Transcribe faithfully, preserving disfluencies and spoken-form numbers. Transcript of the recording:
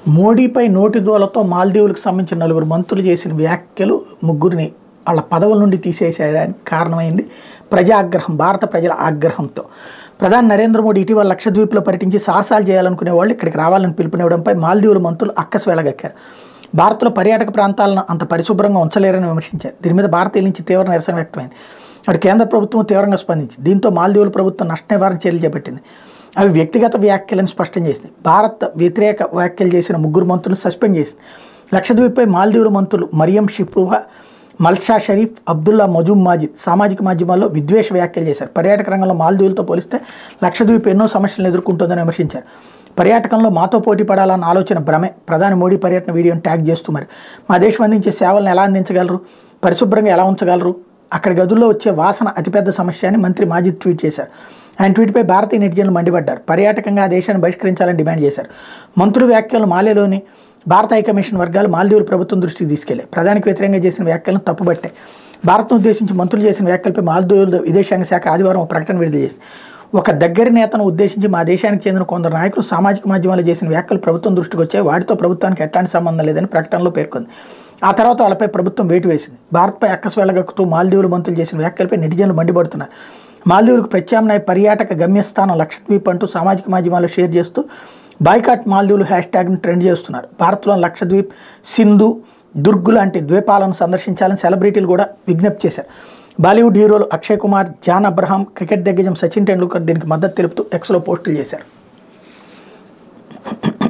మోడీపై నోటి దూలతో మాల్దీవులకు సంబంధించిన నలుగురు మంత్రులు చేసిన వ్యాఖ్యలు ముగ్గురిని వాళ్ళ పదవుల నుండి తీసేసేయడానికి కారణమైంది ప్రజాగ్రహం, భారత ప్రజల ఆగ్రహంతో. ప్రధాని నరేంద్ర మోడీ ఇటీవల లక్షద్వీప్లో పర్యటించి సాహసాలు చేయాలనుకునే వాళ్ళు ఇక్కడికి రావాలని పిలుపునివ్వడంపై మాల్దీవుల మంత్రులు అక్కసు వెలగక్కారు. భారత్లో పర్యాటక ప్రాంతాలను అంత పరిశుభ్రంగా ఉంచలేరని విమర్శించారు. దీని మీద భారతీయుల నుంచి తీవ్ర నిరసన వ్యక్తమైంది. అటు కేంద్ర ప్రభుత్వం తీవ్రంగా స్పందించింది. దీంతో మాల్దీవుల ప్రభుత్వం నష్ట నివారణ చర్యలు చేపట్టింది. అవి వ్యక్తిగత వ్యాఖ్యలను స్పష్టం చేసింది. భారత్ వ్యతిరేక వ్యాఖ్యలు చేసిన ముగ్గురు మంత్రులను సస్పెండ్ చేసింది. లక్షద్వీప్పై మాల్దీవుల మంత్రులు మరియం షిపువా, మల్షా షరీఫ్, అబ్దుల్లా మజూమ్ మాజిద్ సామాజిక మాధ్యమాల్లో విద్వేష వ్యాఖ్యలు చేశారు. పర్యాటక రంగంలో మాల్దీవులతో పోలిస్తే లక్షద్వీప్ ఎన్నో సమస్యలను ఎదుర్కొంటుందని విమర్శించారు. పర్యాటకంలో మాతో పోటీ పడాలన్న ఆలోచన భ్రమే. ప్రధాని మోడీ పర్యటన వీడియోని ట్యాగ్ చేస్తూ మరి మా దేశం అందించే సేవలను ఎలా అందించగలరు, పరిశుభ్రంగా ఎలా ఉంచగలరు, అక్కడి గదుల్లో వచ్చే వాసన అతిపెద్ద సమస్య అని మంత్రి మాజిద్ ట్వీట్ చేశారు. ఆయన ట్వీట్పై భారతీయ నెటిజన్లు మండిపడ్డారు. పర్యాటకంగా ఆ దేశాన్ని బహిష్కరించాలని డిమాండ్ చేశారు. మంత్రుల వ్యాఖ్యలను మాలేలోని భారత హైకమిషన్ వర్గాలు మాల్దీవుల ప్రభుత్వం దృష్టికి తీసుకెళ్లాయి. ప్రధానికి వ్యతిరేకంగా చేసిన వ్యాఖ్యలను తప్పుబట్టాయి. భారత్ను ఉద్దేశించి మంత్రులు చేసిన వ్యాఖ్యలపై మాల్దీవుల విదేశాంగ శాఖ ఆదివారం ఒక ప్రకటన విడుదల చేసింది. ఒక దగ్గరి నేతను ఉద్దేశించి మా దేశానికి చెందిన కొందరు నాయకులు సామాజిక మాధ్యమాల్లో చేసిన వ్యాఖ్యలు ప్రభుత్వం దృష్టికి వచ్చాయి. వాటితో ప్రభుత్వానికి ఎట్లాంటి సంబంధం లేదని ప్రకటనలో పేర్కొంది. ఆ తర్వాత వాళ్ళపై ప్రభుత్వం వేటు వేసింది. భారత్పై అక్కసు వెళ్ళగక్కుతూ మాల్దీవుల మంత్రులు చేసిన వ్యాఖ్యలపై నెటిజన్లు మండిపడుతున్నారు. మాల్దీవులకు ప్రత్యామ్నాయ పర్యాటక గమ్యస్థానం లక్షద్వీప్ అంటూ సామాజిక మాధ్యమాల్లో షేర్ చేస్తూ బాయ్కాట్ మాల్దీవులు హ్యాష్ ట్యాగ్ను ట్రెండ్ చేస్తున్నారు. భారత్లోని లక్షద్వీప్, సింధు, దుర్గ్ లాంటి ద్వీపాలను సందర్శించాలని సెలబ్రిటీలు కూడా విజ్ఞప్తి చేశారు. బాలీవుడ్ హీరోలు అక్షయ్ కుమార్, జాన్ అబ్రహాం, క్రికెట్ దిగ్గజం సచిన్ టెండూల్కర్ దీనికి మద్దతు తెలుపుతూ ఎక్స్లో పోస్టులు చేశారు.